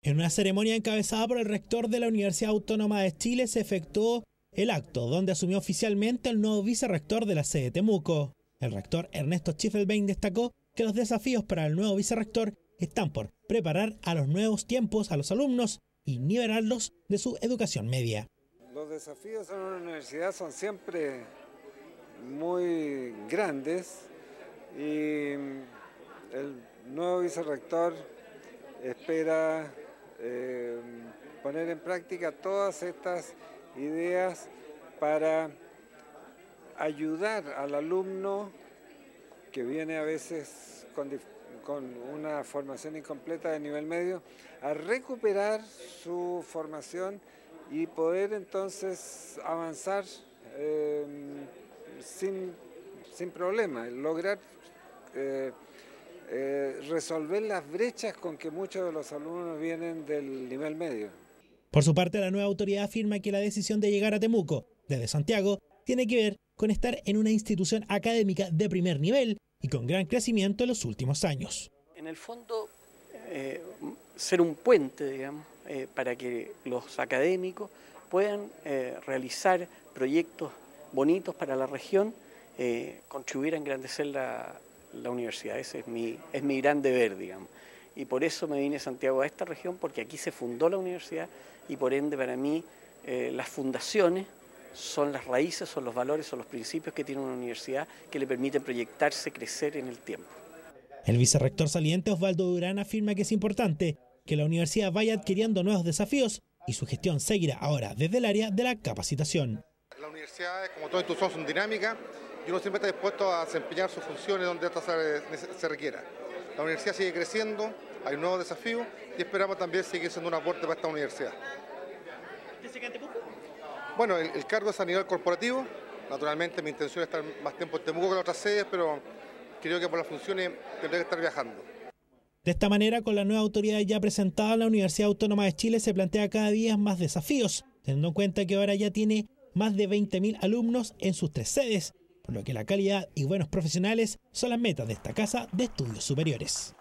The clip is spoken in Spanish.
En una ceremonia encabezada por el rector de la Universidad Autónoma de Chile se efectuó el acto donde asumió oficialmente el nuevo vicerrector de la sede de Temuco. El rector Ernesto Schiffelbein destacó que los desafíos para el nuevo vicerrector están por preparar a los nuevos tiempos a los alumnos y nivelarlos de su educación media. Los desafíos en una universidad son siempre muy grandes y el nuevo vicerrector espera poner en práctica todas estas ideas para ayudar al alumno que viene a veces con una formación incompleta de nivel medio a recuperar su formación y poder entonces avanzar sin problema, lograr resolver las brechas con que muchos de los alumnos vienen del nivel medio. Por su parte, la nueva autoridad afirma que la decisión de llegar a Temuco desde Santiago tiene que ver con estar en una institución académica de primer nivel y con gran crecimiento en los últimos años. En el fondo, ser un puente, digamos, para que los académicos puedan realizar proyectos bonitos para la región, contribuir a engrandecer la universidad. Ese es mi gran deber, digamos. Y por eso me vine a Santiago, a esta región, porque aquí se fundó la universidad y por ende para mí las fundaciones son las raíces, son los valores, son los principios que tiene una universidad que le permiten proyectarse, crecer en el tiempo. El vicerrector saliente Osvaldo Durán afirma que es importante que la universidad vaya adquiriendo nuevos desafíos y su gestión seguirá ahora desde el área de la capacitación. Las universidades, como toda institución, son dinámicas y uno siempre está dispuesto a desempeñar sus funciones donde esta se requiera. La universidad sigue creciendo, hay nuevos desafíos y esperamos también seguir siendo un aporte para esta universidad. Bueno, el cargo es a nivel corporativo. Naturalmente mi intención es estar más tiempo en Temuco que en otras sedes, pero creo que por las funciones tendré que estar viajando. De esta manera, con la nueva autoridad ya presentada, la Universidad Autónoma de Chile se plantea cada día más desafíos, teniendo en cuenta que ahora ya tiene más de 20.000 alumnos en sus 3 sedes, por lo que la calidad y buenos profesionales son las metas de esta casa de estudios superiores.